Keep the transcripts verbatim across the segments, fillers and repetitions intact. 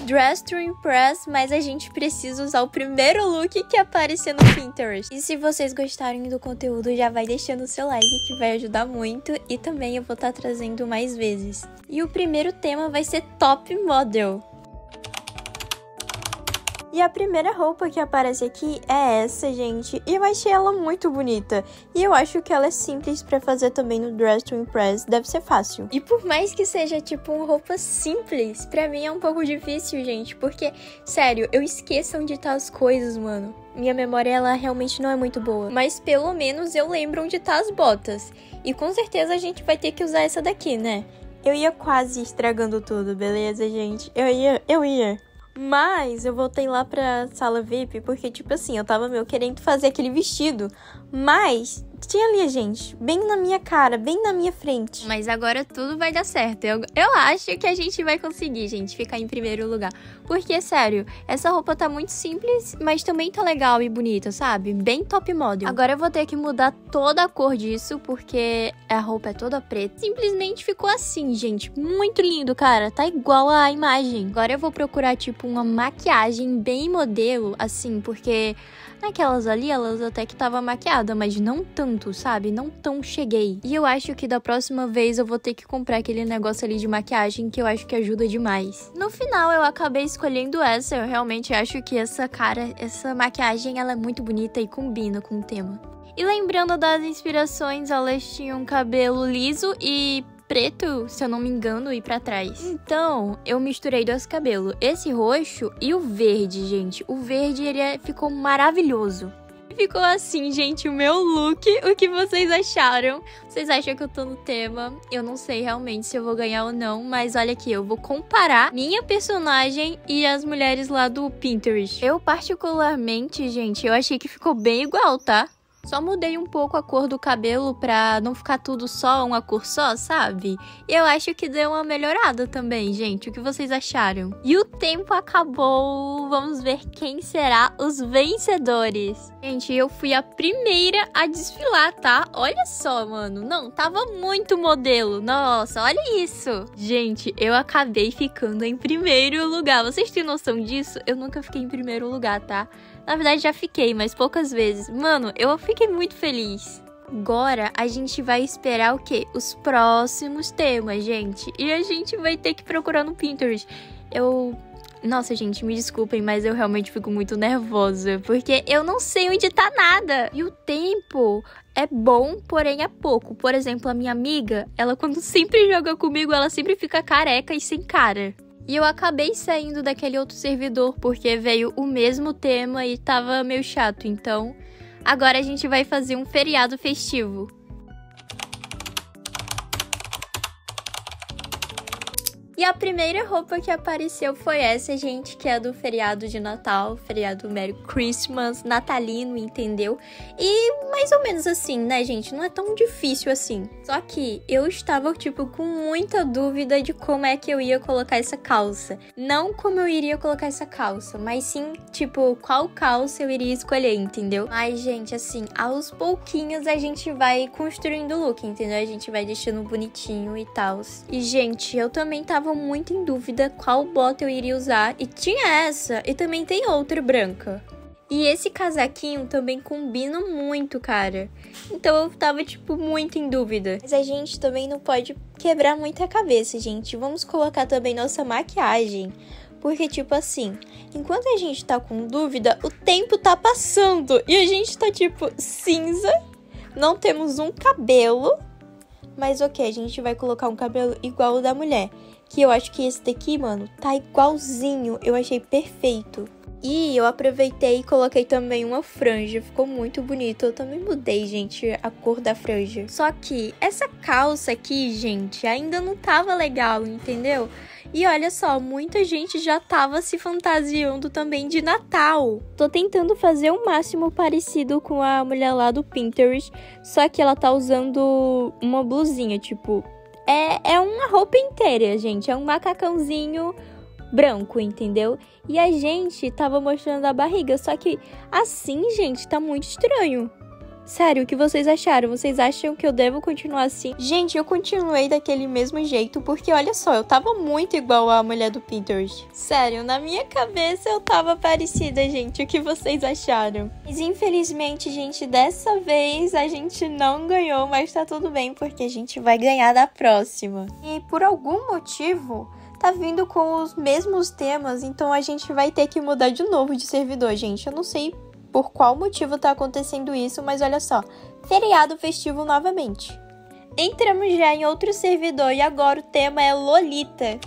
Dress to Impress, mas a gente precisa usar o primeiro look que aparecer no Pinterest. E se vocês gostarem do conteúdo, já vai deixando o seu like, que vai ajudar muito. E também eu vou estar trazendo mais vezes. E o primeiro tema vai ser Top Model. E a primeira roupa que aparece aqui é essa, gente. E eu achei ela muito bonita. E eu acho que ela é simples pra fazer também no Dress to Impress. Deve ser fácil. E por mais que seja, tipo, uma roupa simples, pra mim é um pouco difícil, gente. Porque, sério, eu esqueço onde tá as coisas, mano. Minha memória, ela realmente não é muito boa. Mas pelo menos eu lembro onde tá as botas. E com certeza a gente vai ter que usar essa daqui, né? Eu ia quase estragando tudo, beleza, gente? Eu ia, eu ia. Mas eu voltei lá pra sala V I P porque, tipo assim, eu tava meio querendo fazer aquele vestido. Mas tinha ali, gente, bem na minha cara, bem na minha frente. Mas agora tudo vai dar certo. Eu, eu acho que a gente vai conseguir, gente, ficar em primeiro lugar. Porque, sério, essa roupa tá muito simples, mas também tá legal e bonita, sabe? Bem top model. Agora eu vou ter que mudar toda a cor disso, porque a roupa é toda preta. Simplesmente ficou assim, gente. Muito lindo, cara. Tá igual à imagem. Agora eu vou procurar, tipo, uma maquiagem bem modelo, assim, porque naquelas ali, elas até que tava maquiada, mas não tanto, sabe? Não tão cheguei. E eu acho que da próxima vez eu vou ter que comprar aquele negócio ali de maquiagem que eu acho que ajuda demais. No final, eu acabei escolhendo essa. Eu realmente acho que essa cara, essa maquiagem, ela é muito bonita e combina com o tema. E lembrando das inspirações, elas tinham cabelo liso e preto, se eu não me engano, e pra trás. Então, eu misturei dois cabelos. Esse roxo e o verde, gente. O verde, ele é, ficou maravilhoso. Ficou assim, gente, o meu look. O que vocês acharam? Vocês acham que eu tô no tema? Eu não sei realmente se eu vou ganhar ou não, mas olha aqui, eu vou comparar minha personagem e as mulheres lá do Pinterest. Eu, particularmente, gente, eu achei que ficou bem igual, tá? Só mudei um pouco a cor do cabelo pra não ficar tudo só uma cor só, sabe? E eu acho que deu uma melhorada também, gente. O que vocês acharam? E o tempo acabou. Vamos ver quem será os vencedores. Gente, eu fui a primeira a desfilar, tá? Olha só, mano. Não, tava muito modelo. Nossa, olha isso. Gente, eu acabei ficando em primeiro lugar. Vocês têm noção disso? Eu nunca fiquei em primeiro lugar, tá? Na verdade, já fiquei, mas poucas vezes. Mano, eu fiquei muito feliz. Agora, a gente vai esperar o quê? Os próximos temas, gente. E a gente vai ter que procurar no Pinterest. Eu... Nossa, gente, me desculpem, mas eu realmente fico muito nervosa. Porque eu não sei onde tá nada. E o tempo é bom, porém é pouco. Por exemplo, a minha amiga, ela quando sempre joga comigo, ela sempre fica careca e sem cara. E eu acabei saindo daquele outro servidor porque veio o mesmo tema e tava meio chato. Então, agora a gente vai fazer um feriado festivo. E a primeira roupa que apareceu foi essa, gente, que é do feriado de Natal, feriado Merry Christmas, natalino, entendeu? E mais ou menos assim, né, gente? Não é tão difícil assim. Só que eu estava, tipo, com muita dúvida de como é que eu ia colocar essa calça. Não como eu iria colocar essa calça, mas sim, tipo, qual calça eu iria escolher, entendeu? Mas, gente, assim, aos pouquinhos a gente vai construindo o look, entendeu? A gente vai deixando bonitinho e tal. E, gente, eu também tava muito em dúvida qual bota eu iria usar. E tinha essa, e também tem outra branca. E esse casaquinho também combina muito, cara. Então eu tava, tipo, muito em dúvida. Mas a gente também não pode quebrar muito a cabeça, gente. Vamos colocar também nossa maquiagem. Porque, tipo assim, enquanto a gente tá com dúvida, o tempo tá passando. E a gente tá, tipo, cinza. Não temos um cabelo. Mas ok, a gente vai colocar um cabelo igual o da mulher. Que eu acho que esse daqui, mano, tá igualzinho. Eu achei perfeito. E eu aproveitei e coloquei também uma franja. Ficou muito bonito. Eu também mudei, gente, a cor da franja. Só que essa calça aqui, gente, ainda não tava legal, entendeu? E olha só, muita gente já tava se fantasiando também de Natal. Tô tentando fazer o máximo parecido com a mulher lá do Pinterest. Só que ela tá usando uma blusinha, tipo... É, é uma roupa inteira, gente. É um macacãozinho branco, entendeu? E a gente tava mostrando a barriga. Só que assim, gente, tá muito estranho. Sério, o que vocês acharam? Vocês acham que eu devo continuar assim? Gente, eu continuei daquele mesmo jeito porque, olha só, eu tava muito igual à mulher do Pinterest. Sério, na minha cabeça eu tava parecida, gente. O que vocês acharam? Mas infelizmente, gente, dessa vez a gente não ganhou, mas tá tudo bem porque a gente vai ganhar da próxima. E por algum motivo, tá vindo com os mesmos temas, então a gente vai ter que mudar de novo de servidor, gente. Eu não sei por qual motivo tá acontecendo isso, mas olha só, feriado festivo novamente. Entramos já em outro servidor e agora o tema é Lolita.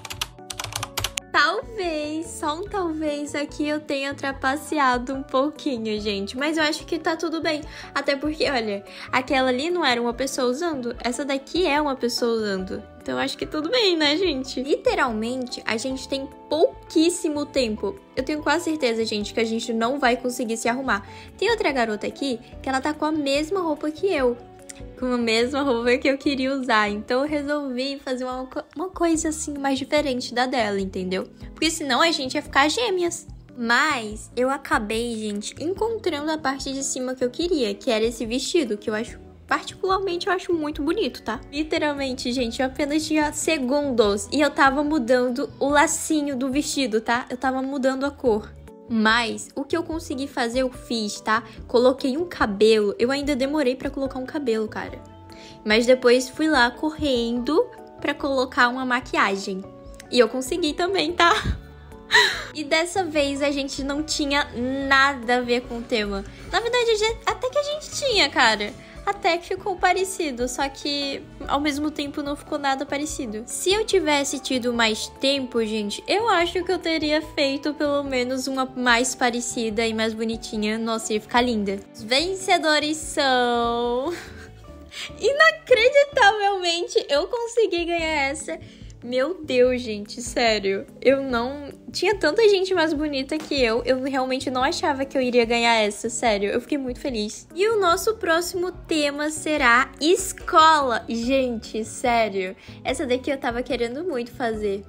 Talvez, só um talvez aqui eu tenha trapaceado um pouquinho, gente. Mas eu acho que tá tudo bem. Até porque, olha, aquela ali não era uma pessoa usando. Essa daqui é uma pessoa usando. Então eu acho que tudo bem, né, gente? Literalmente, a gente tem pouquíssimo tempo. Eu tenho quase certeza, gente, que a gente não vai conseguir se arrumar. Tem outra garota aqui que ela tá com a mesma roupa que eu. Com a mesma roupa que eu queria usar. Então eu resolvi fazer uma, uma coisa assim mais diferente da dela, entendeu? Porque senão a gente ia ficar gêmeas. Mas eu acabei, gente, encontrando a parte de cima que eu queria, que era esse vestido, que eu acho, particularmente, eu acho muito bonito, tá? Literalmente, gente, eu apenas tinha segundos e eu tava mudando o lacinho do vestido, tá? Eu tava mudando a cor. Mas o que eu consegui fazer, eu fiz, tá? Coloquei um cabelo. Eu ainda demorei pra colocar um cabelo, cara. Mas depois fui lá correndo pra colocar uma maquiagem. E eu consegui também, tá? E dessa vez a gente não tinha nada a ver com o tema. Na verdade, até que a gente tinha, cara. Até que ficou parecido, só que ao mesmo tempo não ficou nada parecido. Se eu tivesse tido mais tempo, gente, eu acho que eu teria feito pelo menos uma mais parecida e mais bonitinha. Nossa, ia ficar linda. Os vencedores são... Inacreditavelmente, eu consegui ganhar essa. Meu Deus, gente, sério. Eu não... Tinha tanta gente mais bonita que eu. Eu realmente não achava que eu iria ganhar essa, sério. Eu fiquei muito feliz. E o nosso próximo tema será escola. Gente, sério. Essa daqui eu tava querendo muito fazer.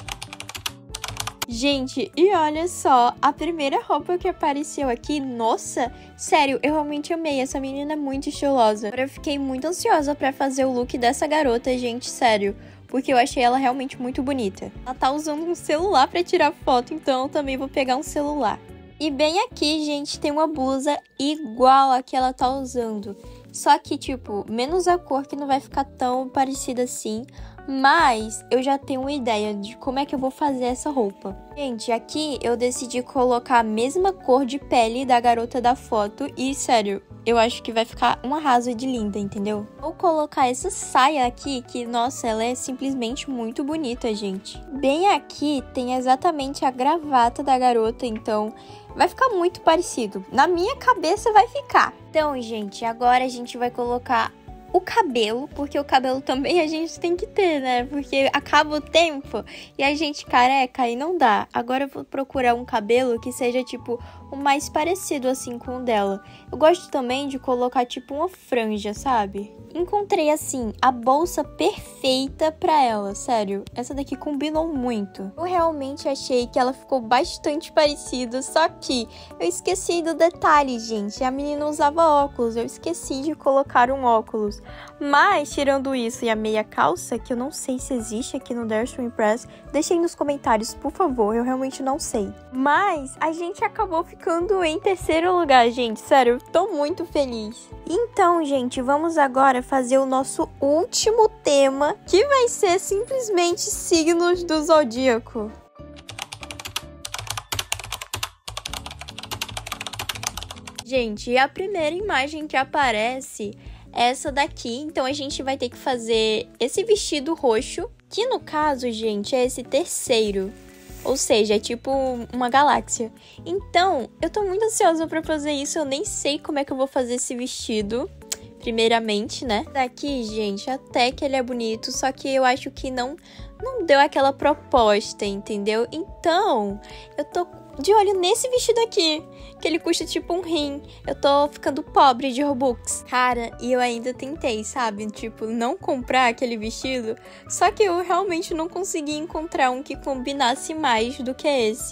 Gente, e olha só, a primeira roupa que apareceu aqui, nossa, sério, eu realmente amei, essa menina é muito estilosa. Agora eu fiquei muito ansiosa pra fazer o look dessa garota, gente, sério, porque eu achei ela realmente muito bonita. Ela tá usando um celular pra tirar foto, então eu também vou pegar um celular. E bem aqui, gente, tem uma blusa igual a que ela tá usando. Só que, tipo, menos a cor, que não vai ficar tão parecida assim. Mas eu já tenho uma ideia de como é que eu vou fazer essa roupa. Gente, aqui eu decidi colocar a mesma cor de pele da garota da foto. E, sério, eu acho que vai ficar um arraso de linda, entendeu? Vou colocar essa saia aqui, que, nossa, ela é simplesmente muito bonita, gente. Bem aqui tem exatamente a gravata da garota, então vai ficar muito parecido. Na minha cabeça vai ficar. Então, gente, agora a gente vai colocar o cabelo, porque o cabelo também a gente tem que ter, né? Porque acaba o tempo e a gente careca e não dá. Agora eu vou procurar um cabelo que seja, tipo, o mais parecido, assim, com o dela. Eu gosto também de colocar, tipo, uma franja, sabe? Encontrei, assim, a bolsa perfeita pra ela, sério. Essa daqui combinou muito. Eu realmente achei que ela ficou bastante parecida, só que eu esqueci do detalhe, gente. A menina usava óculos, eu esqueci de colocar um óculos. Mas, tirando isso e a meia calça, que eu não sei se existe aqui no Dare to Impress, deixem nos comentários, por favor, eu realmente não sei. Mas a gente acabou ficando em terceiro lugar, gente, sério, eu tô muito feliz. Então, gente, vamos agora fazer o nosso último tema, que vai ser simplesmente signos do zodíaco. Gente, a primeira imagem que aparece é essa daqui, então a gente vai ter que fazer esse vestido roxo, que no caso, gente, é esse terceiro. Ou seja, é tipo uma galáxia. Então, eu tô muito ansiosa pra fazer isso. Eu nem sei como é que eu vou fazer esse vestido, primeiramente, né? Daqui, gente, até que ele é bonito, só que eu acho que não, não deu aquela proposta, entendeu? Então, eu tô de olho nesse vestido aqui, que ele custa tipo um rim. Eu tô ficando pobre de Robux. Cara, e eu ainda tentei, sabe? Tipo, não comprar aquele vestido. Só que eu realmente não consegui encontrar um que combinasse mais do que esse.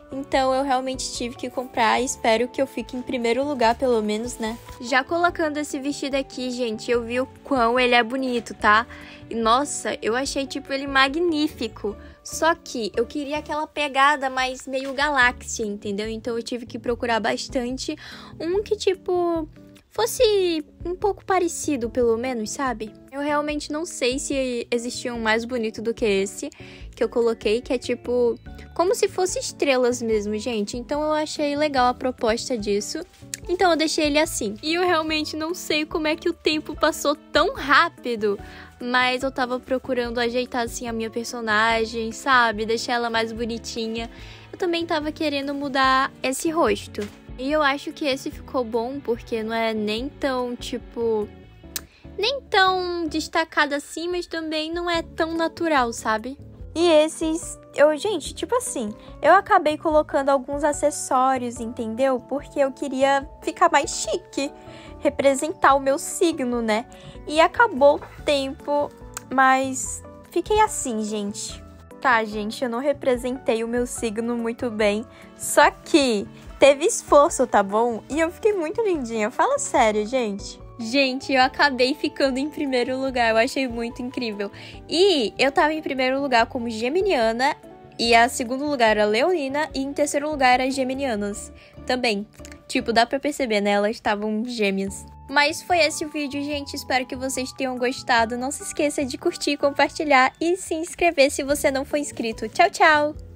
Então eu realmente tive que comprar e espero que eu fique em primeiro lugar, pelo menos, né? Já colocando esse vestido aqui, gente, eu vi o quão ele é bonito, tá? E nossa, eu achei, tipo, ele magnífico. Só que eu queria aquela pegada mais meio galáxia, entendeu? Então eu tive que procurar bastante um que, tipo, fosse um pouco parecido, pelo menos, sabe? Eu realmente não sei se existia um mais bonito do que esse que eu coloquei, que é tipo como se fosse estrelas mesmo, gente. Então eu achei legal a proposta disso. Então eu deixei ele assim. E eu realmente não sei como é que o tempo passou tão rápido, mas eu tava procurando ajeitar assim a minha personagem, sabe? Deixar ela mais bonitinha. Eu também tava querendo mudar esse rosto. E eu acho que esse ficou bom porque não é nem tão, tipo, nem tão destacado assim, mas também não é tão natural, sabe? E esses, eu, gente, tipo assim, eu acabei colocando alguns acessórios, entendeu? Porque eu queria ficar mais chique, representar o meu signo, né? E acabou o tempo, mas fiquei assim, gente. Tá, gente, eu não representei o meu signo muito bem, só que teve esforço, tá bom? E eu fiquei muito lindinha, fala sério, gente. Gente, eu acabei ficando em primeiro lugar, eu achei muito incrível. E eu tava em primeiro lugar como geminiana, e a segundo lugar era leonina, e em terceiro lugar era geminianas também. Tipo, dá pra perceber, né? Elas estavam gêmeas. Mas foi esse o vídeo, gente. Espero que vocês tenham gostado. Não se esqueça de curtir, compartilhar e se inscrever se você não for inscrito. Tchau, tchau!